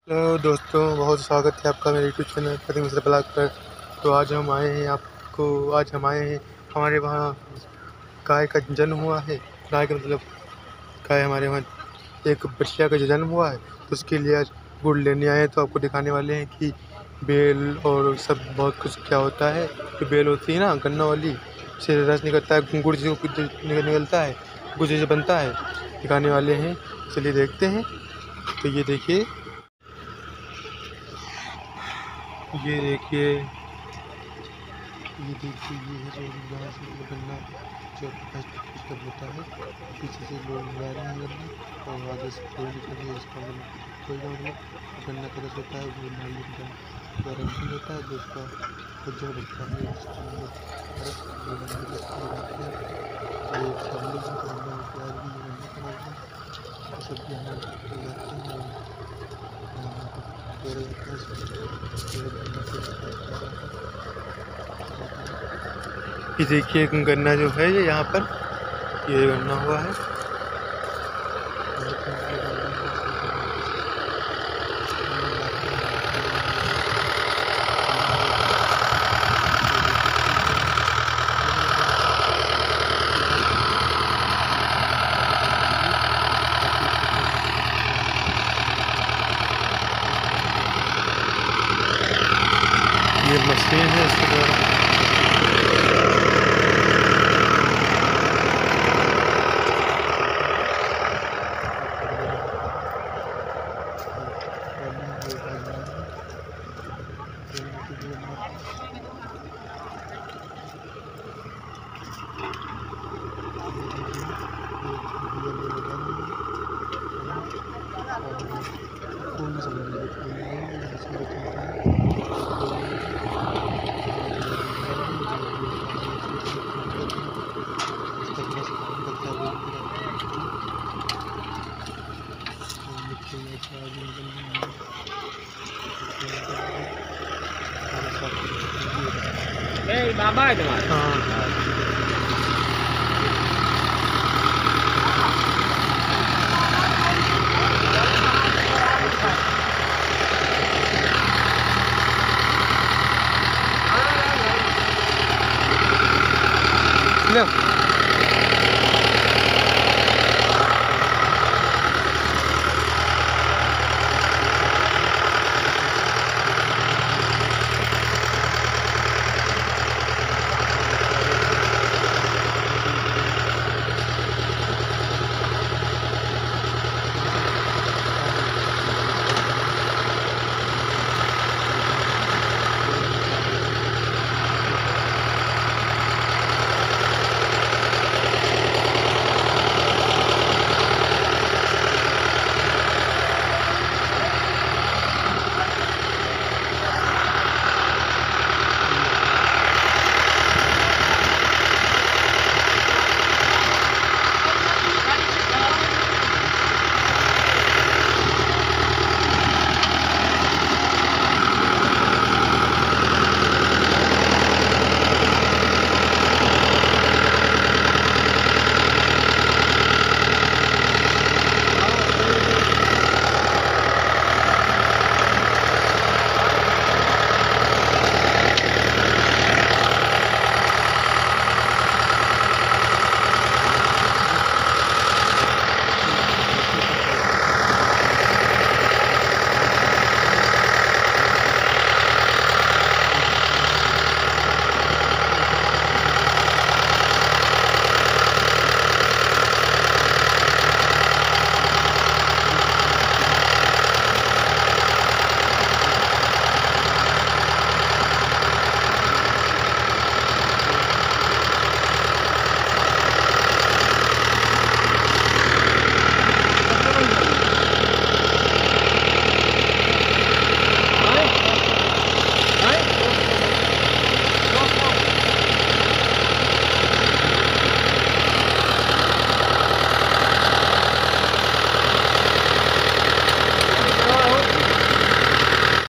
Hello दोस्तों, बहुत स्वागत है आपका मेरे YouTube channel Prateek Mishra blog पर। तो आज हम आए हैं हमारे वहाँ गाय का जन्म हुआ है। गाय का मतलब गाय हमारे वहाँ एक बछिया का जन्म हुआ है, तो उसके लिए आज गुड़ लेने आए हैं। तो आपको दिखाने वाले हैं कि बेल और सब बहुत कुछ क्या होता है। जो बेल होती है ना, गन्ना वाली, उससे रस निकलता है, गुड़ जो निकलता है, गुड़ जैसे बनता है। दिखाने वाले हैं, चलिए देखते हैं। तो ये देखिए, ये देखिए, ये देखिए, ये है जो यहाँ से गन्ना जो तब होता है। पीछे से लोग ला रहे हैं गन्ना, और आगे से कोई निकल रही है। इसका मतलब कोई का मतलब गन्ना का रस होता है, वो नाली का रंगीन होता है, जो उसका उज्जवल लगता है। इसका मतलब रस जो गन्ने के लगाते हैं। ये सब लोग गन्ना में प्यार भी गन्ना का रस है, तो सब यहाँ लगाते हैं और यहाँ पर पेड़ जाता है। गन्ना से ये देखिए, गन्ना जो है ये यहाँ पर ये गन्ना हुआ है। ये मशीन है, इसके द्वारा बाबा है तुम्हारा। हाँ।